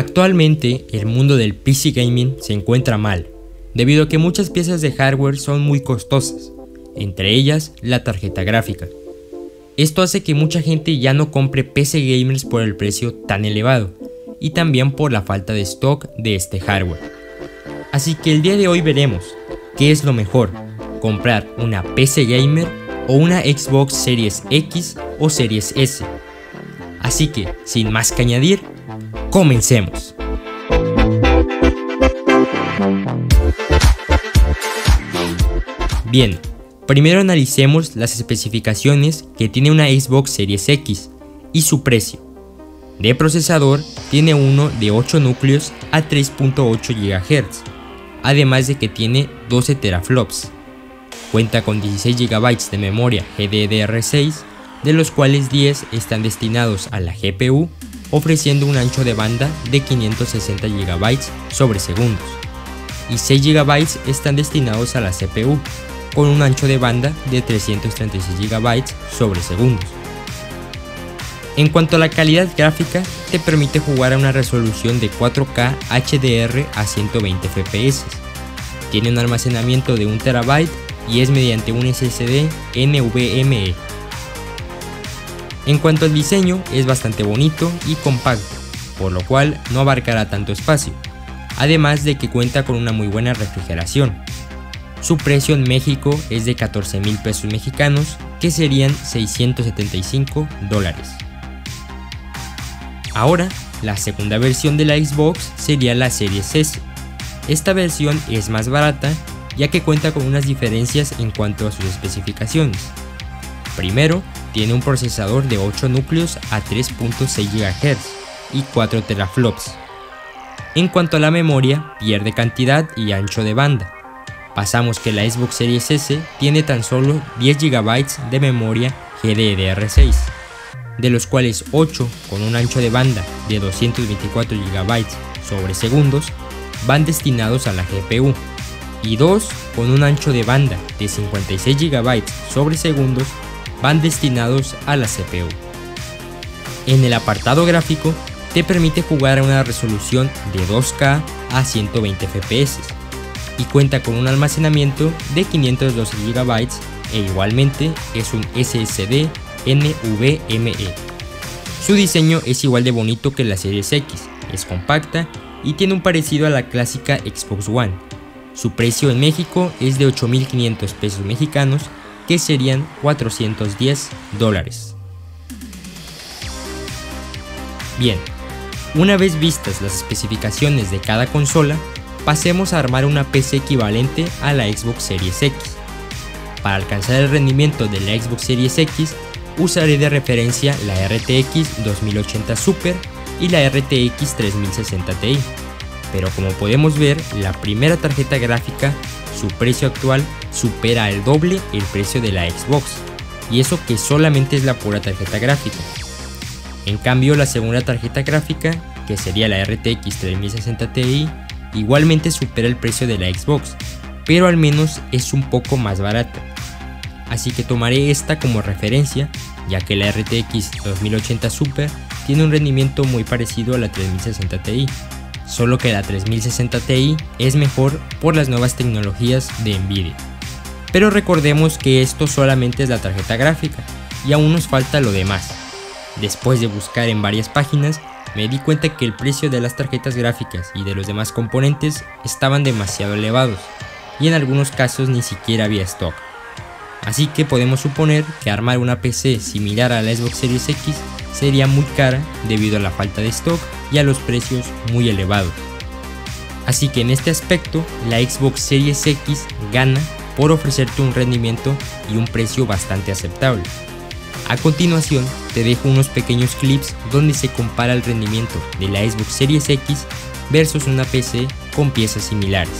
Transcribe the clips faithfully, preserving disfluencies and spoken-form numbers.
Actualmente, el mundo del P C Gaming se encuentra mal, debido a que muchas piezas de hardware son muy costosas, entre ellas la tarjeta gráfica. Esto hace que mucha gente ya no compre P C gamers por el precio tan elevado, y también por la falta de stock de este hardware. Así que el día de hoy veremos qué es lo mejor, comprar una P C gamer o una Xbox Series X o Series S. Así que, sin más que añadir, comencemos. Bien, primero analicemos las especificaciones que tiene una Xbox Series X y su precio. De procesador, tiene uno de ocho núcleos a tres punto ocho gigahercios, además de que tiene doce teraflops. Cuenta con dieciséis gigabytes de memoria G D D R seis, de los cuales diez están destinados a la G P U, ofreciendo un ancho de banda de quinientos sesenta gigabytes sobre segundos, y seis gigabytes están destinados a la C P U, con un ancho de banda de trescientos treinta y seis gigabytes sobre segundos. En cuanto a la calidad gráfica, te permite jugar a una resolución de cuatro K H D R a ciento veinte F P S. Tiene un almacenamiento de un terabyte y es mediante un S S D N V M e. En cuanto al diseño, es bastante bonito y compacto, por lo cual no abarcará tanto espacio, además de que cuenta con una muy buena refrigeración. Su precio en México es de catorce mil pesos mexicanos, que serían seiscientos setenta y cinco dólares. Ahora, la segunda versión de la Xbox sería la Series S. Esta versión es más barata, ya que cuenta con unas diferencias en cuanto a sus especificaciones. Primero, tiene un procesador de ocho núcleos a tres punto seis gigahercios y cuatro teraflops. En cuanto a la memoria, pierde cantidad y ancho de banda. Pasamos que la Xbox Series S tiene tan solo diez gigabytes de memoria G D D R seis, de los cuales ocho con un ancho de banda de doscientos veinticuatro gigabytes sobre segundos van destinados a la G P U, y dos con un ancho de banda de cincuenta y seis gigabytes sobre segundos van destinados a la C P U. En el apartado gráfico, te permite jugar a una resolución de dos K a ciento veinte F P S y cuenta con un almacenamiento de quinientos doce gigabytes e igualmente es un S S D N V M e. Su diseño es igual de bonito que la Series X, es compacta y tiene un parecido a la clásica Xbox One. Su precio en México es de ocho mil quinientos pesos mexicanos, que serían cuatrocientos diez dólares. Bien, una vez vistas las especificaciones de cada consola, pasemos a armar una P C equivalente a la Xbox Series X. Para alcanzar el rendimiento de la Xbox Series X, usaré de referencia la R T X dos mil ochenta Super y la R T X tres mil sesenta Ti, pero como podemos ver, la primera tarjeta gráfica, su precio actual supera al doble el precio de la Xbox, y eso que solamente es la pura tarjeta gráfica. En cambio, la segunda tarjeta gráfica, que sería la R T X tres mil sesenta Ti, igualmente supera el precio de la Xbox, pero al menos es un poco más barata. Así que tomaré esta como referencia, ya que la R T X dos mil ochenta Super tiene un rendimiento muy parecido a la tres mil sesenta Ti, solo que la tres mil sesenta Ti es mejor por las nuevas tecnologías de Nvidia. Pero recordemos que esto solamente es la tarjeta gráfica, y aún nos falta lo demás. Después de buscar en varias páginas, me di cuenta que el precio de las tarjetas gráficas y de los demás componentes estaban demasiado elevados, y en algunos casos ni siquiera había stock. Así que podemos suponer que armar una P C similar a la Xbox Series X sería muy cara debido a la falta de stock y a los precios muy elevados. Así que en este aspecto, la Xbox Series X gana por ofrecerte un rendimiento y un precio bastante aceptable. A continuación, te dejo unos pequeños clips donde se compara el rendimiento de la Xbox Series X versus una P C con piezas similares.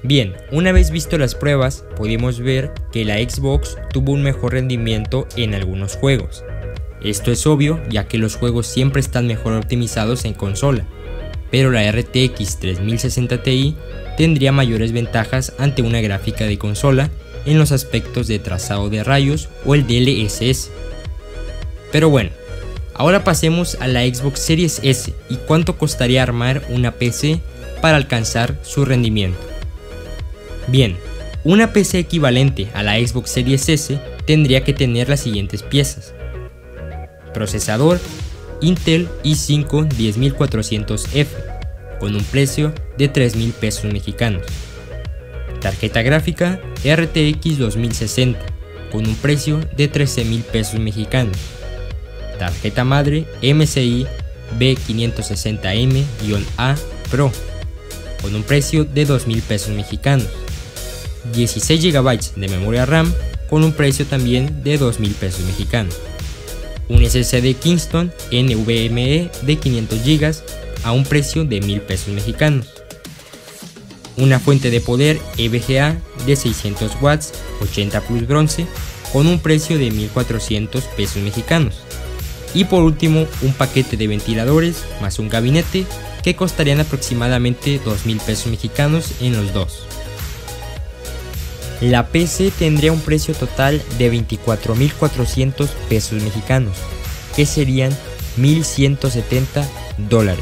Bien, una vez visto las pruebas, pudimos ver que la Xbox tuvo un mejor rendimiento en algunos juegos. Esto es obvio, ya que los juegos siempre están mejor optimizados en consola, pero la R T X tres mil sesenta Ti tendría mayores ventajas ante una gráfica de consola en los aspectos de trazado de rayos o el D L S S. Pero bueno, ahora pasemos a la Xbox Series S y cuánto costaría armar una P C para alcanzar su rendimiento. Bien, una P C equivalente a la Xbox Series S tendría que tener las siguientes piezas: procesador Intel i cinco diez mil cuatrocientos F con un precio de tres mil pesos mexicanos, tarjeta gráfica R T X dos mil sesenta con un precio de trece mil pesos mexicanos, tarjeta madre M S I B quinientos sesenta M A Pro con un precio de dos mil pesos mexicanos, dieciséis gigabytes de memoria RAM con un precio también de dos mil pesos mexicanos, un S S D Kingston NVMe de quinientos gigas a un precio de mil pesos mexicanos, una fuente de poder E V G A de seiscientos watts ochenta plus bronce con un precio de mil cuatrocientos pesos mexicanos, y por último un paquete de ventiladores más un gabinete que costarían aproximadamente dos mil pesos mexicanos en los dos. La P C tendría un precio total de veinticuatro mil cuatrocientos pesos mexicanos, que serían mil ciento setenta dólares.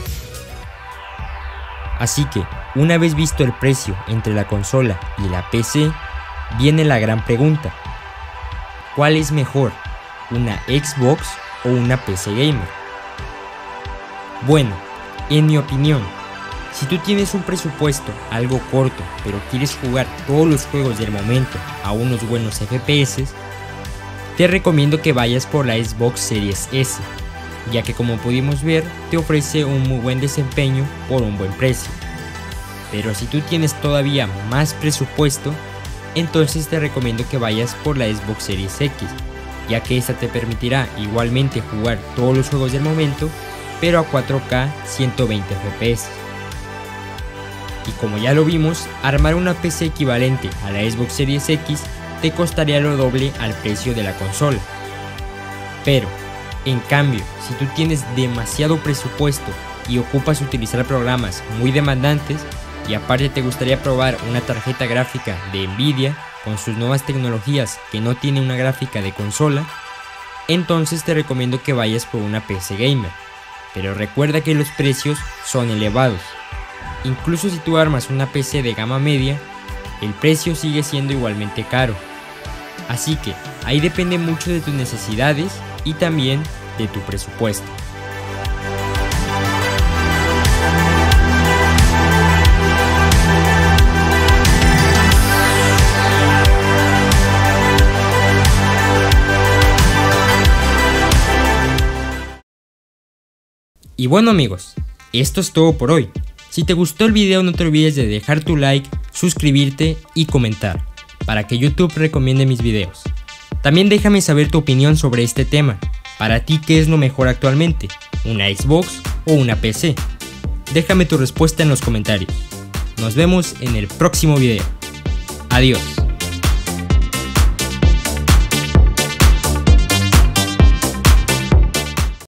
Así que, una vez visto el precio entre la consola y la P C, viene la gran pregunta: ¿cuál es mejor, una Xbox o una P C gamer? Bueno, en mi opinión, si tú tienes un presupuesto algo corto, pero quieres jugar todos los juegos del momento a unos buenos F P S, te recomiendo que vayas por la Xbox Series S, ya que como pudimos ver, te ofrece un muy buen desempeño por un buen precio. Pero si tú tienes todavía más presupuesto, entonces te recomiendo que vayas por la Xbox Series X, ya que esta te permitirá igualmente jugar todos los juegos del momento, pero a cuatro K ciento veinte F P S. Y como ya lo vimos, armar una P C equivalente a la Xbox Series X te costaría lo doble al precio de la consola. Pero, en cambio, si tú tienes demasiado presupuesto y ocupas utilizar programas muy demandantes, y aparte te gustaría probar una tarjeta gráfica de Nvidia con sus nuevas tecnologías que no tiene una gráfica de consola, entonces te recomiendo que vayas por una P C gamer. Pero recuerda que los precios son elevados. Incluso si tú armas una P C de gama media, el precio sigue siendo igualmente caro. Así que ahí depende mucho de tus necesidades y también de tu presupuesto. Y bueno amigos, esto es todo por hoy. Si te gustó el video no te olvides de dejar tu like, suscribirte y comentar, para que YouTube recomiende mis videos. También déjame saber tu opinión sobre este tema. Para ti, ¿qué es lo mejor actualmente? ¿Una Xbox o una P C? Déjame tu respuesta en los comentarios. Nos vemos en el próximo video. Adiós.